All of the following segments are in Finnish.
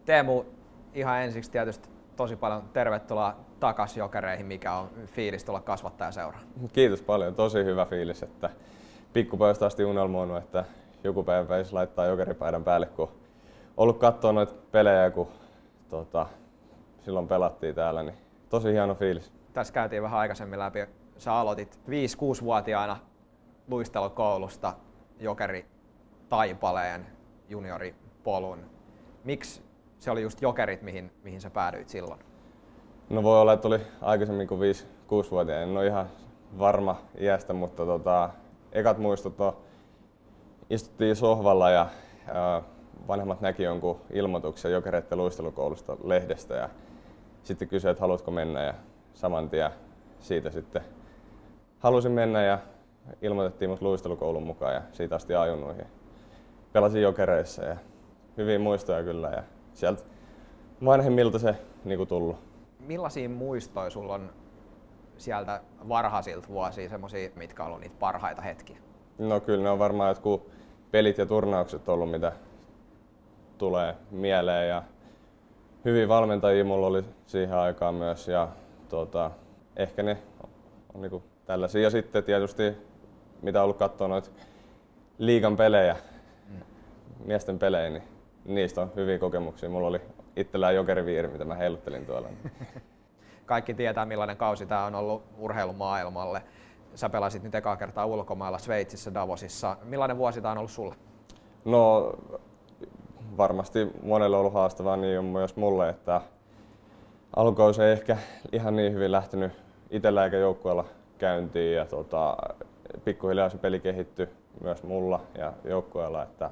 Teemu, ihan ensiksi tietysti tosi paljon tervetuloa takaisin Jokereihin, mikä on fiilis tulla kasvattajaseuraan. Kiitos paljon, tosi hyvä fiilis, että pikkupojasta asti unelmoinut, että joku päivä pääsisi laittaa jokeripaidan päälle, kun ollut katsoa noita pelejä, kun silloin pelattiin täällä, niin tosi hieno fiilis. Tässä käytiin vähän aikaisemmin läpi. Sä aloitit 5-6-vuotiaana luistelukoulusta Jokeri Taipaleen junioripolun. Miksi se oli just Jokerit, mihin sä päädyit silloin? No voi olla, että oli aikaisemmin kuin 5-6-vuotiaana. En ole ihan varma iästä, mutta ekat muistot on, istuttiin sohvalla ja vanhemmat näki jonkun ilmoituksen Jokereiden luistelukoulusta lehdestä ja sitten kysyi, että haluatko mennä, ja saman tien siitä sitten halusin mennä ja ilmoitettiin mut luistelukoulun mukaan ja siitä asti ajunnuihin. Pelasin Jokereissa ja hyviä muistoja kyllä ja sieltä vanhemmilta se tullut. Millaisia muistoja sulla on sieltä varhaisilta vuosia, semmosia, mitkä on ollut niitä parhaita hetkiä? No kyllä ne on varmaan jotkut pelit ja turnaukset ollut, mitä tulee mieleen, ja hyviä valmentajia mulla oli siihen aikaan myös, ja ehkä ne on tällaisia. Ja sitten tietysti mitä on ollut katsoa noita liigan pelejä, miesten pelejä, niin niistä on hyviä kokemuksia. Mulla oli itsellään jokeriviiri, mitä mä heiluttelin tuolla. Kaikki tietää, millainen kausi tää on ollut urheilumaailmalle. Sä pelasit nyt ekaa kertaa ulkomailla Sveitsissä, Davosissa. Millainen vuosi tää on ollut sulle? No varmasti monelle on ollut haastavaa, niin on myös mulle, että alkukausi ei ehkä ihan niin hyvin lähtenyt itsellä eikä joukkueella käyntiin, ja pikkuhiljaa se peli kehittyi myös mulla ja joukkueella, että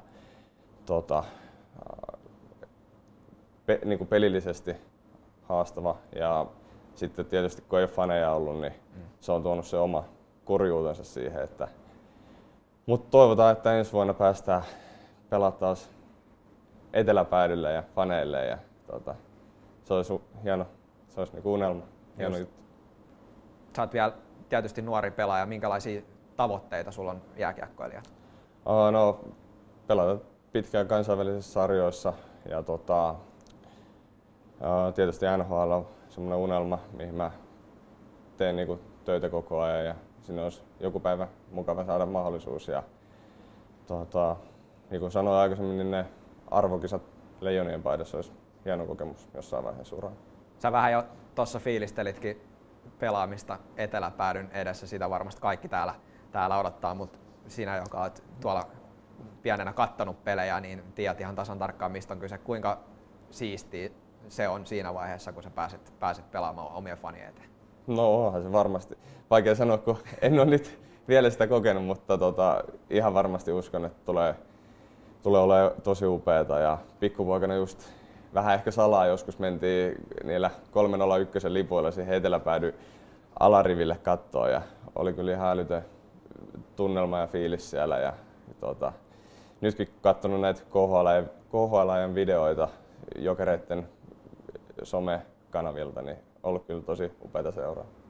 pelillisesti haastava, ja sitten tietysti kun ei ole faneja ollut, niin se on tuonut se oma kurjuutensa siihen, mutta toivotaan, että ensi vuonna päästään pelaamaan taas eteläpäädylle ja faneille, ja se olisi hieno, se olisi unelma, hieno juttu. Sä oot vielä tietysti nuori pelaaja. Minkälaisia tavoitteita sulla on jääkiekkoilijana? No, pelata pitkään kansainvälisissä sarjoissa, ja tietysti NHL on semmoinen unelma, mihin mä teen töitä koko ajan, ja sinne olisi joku päivä mukava saada mahdollisuus. Ja niin kuin sanoin aikaisemmin, niin ne arvokisat Leijonien paidassa olisi hieno kokemus jossain vaiheessa uraa. Sä vähän jo tuossa fiilistelitkin pelaamista eteläpäädyn edessä, sitä varmasti kaikki täällä odottaa, mutta sinä, joka olet tuolla pienenä kattonut pelejä, niin tiedät ihan tasan tarkkaan, mistä on kyse. Kuinka siistiä se on siinä vaiheessa, kun sä pääset pelaamaan omien fanien eteen? No onhan se varmasti. Vaikea sanoa, kun en ole nyt vielä sitä kokenut, mutta ihan varmasti uskon, että tulee olemaan tosi upeata. Ja pikkupoikana just vähän ehkä salaa joskus mentiin niillä 301 lipuilla siihen eteläpäädyn alariville kattoon, ja oli kyllä ihan älytön tunnelma ja fiilis siellä. Ja nytkin kun katsonut näitä KHL videoita Jokereiden somekanavilta, niin ollut kyllä tosi upeata seuraa.